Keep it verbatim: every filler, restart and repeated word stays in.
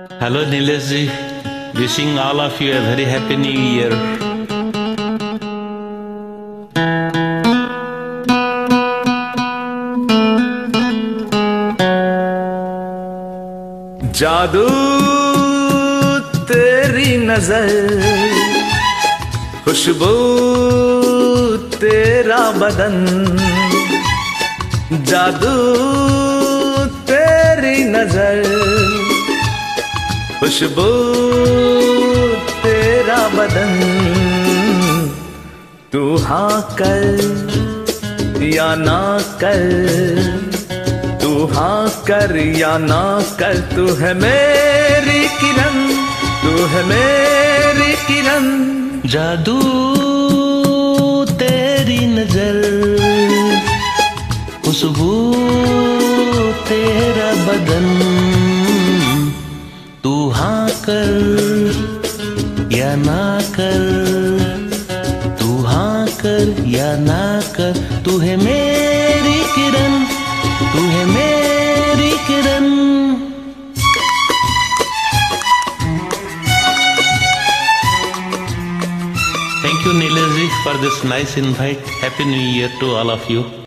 Hello Nilesh ji, wishing all of you a very happy new year. जादू तेरी नजर, खुशबू तेरा बदन, जादू तेरी नजर, खुशबू तेरा बदन। तू हाँ कर या ना कर, तू हाँ कर या ना कर, तू है मेरी किरण, तू है मेरी किरण। जादू तेरी नजर, खुशबू तेरा बदन, तू हाँ कर या ना कर, तू हाँ कर या ना कर, तू है मेरी किरण, तू है मेरी किरण। Thank you Nilesh ji for this nice invite. Happy New Year to all of you.